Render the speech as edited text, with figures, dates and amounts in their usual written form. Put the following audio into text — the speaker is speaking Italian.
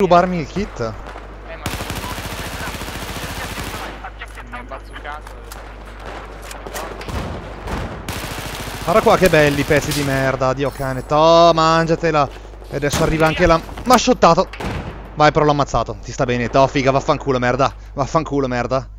rubarmi il kit? Ma mi è bazzucato. Guarda qua che belli pezzi di merda, Dio cane. Toh, mangiatela. E adesso arriva anche la... M'ha shottato. Vai, però l'ho ammazzato. Ti sta bene. Toh, figa, vaffanculo, merda. Vaffanculo, merda.